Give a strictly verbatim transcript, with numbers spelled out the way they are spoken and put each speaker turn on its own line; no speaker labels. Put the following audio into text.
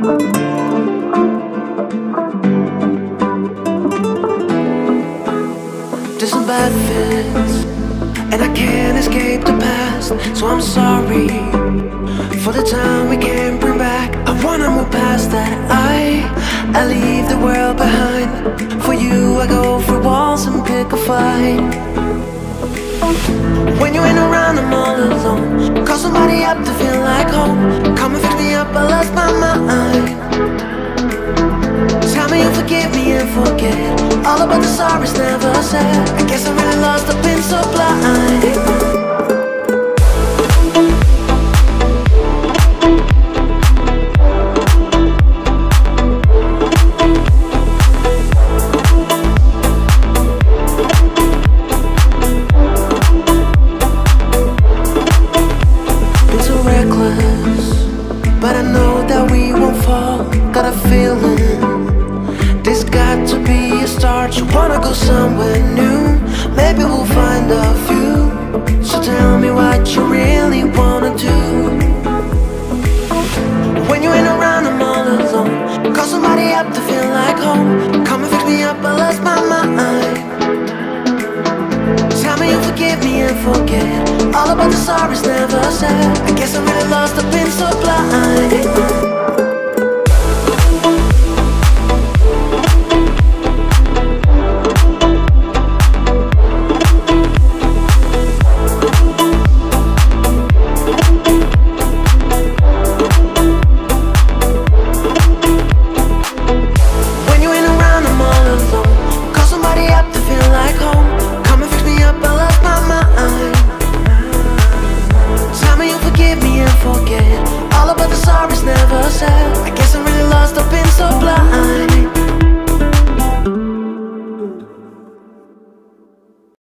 There's some bad fits, and I can't escape the past. So I'm sorry for the time we can't bring back. I wanna move past that. I, I leave the world behind. For you I go through walls and pick a fight. When you ain't around I'm all alone. Call somebody up to feel like home. Come and fix me up, I lost my mind. Tell me you forgive me and forget all about the sorries never said. I guess I'm really lost, I've been so blind. But I know that we won't fall. Got a feeling this got to be a start. You wanna go somewhere new? Maybe we'll find a few. So tell me what you really wanna do. When you ain't around I'm all alone. Call somebody up to feel like home. Come and fix me up, I lost my mind. Tell me you forgive me and forget all about the sorries never said. I guess I'm really lost, I've been so blind. I guess I'm really lost, I've been so blind.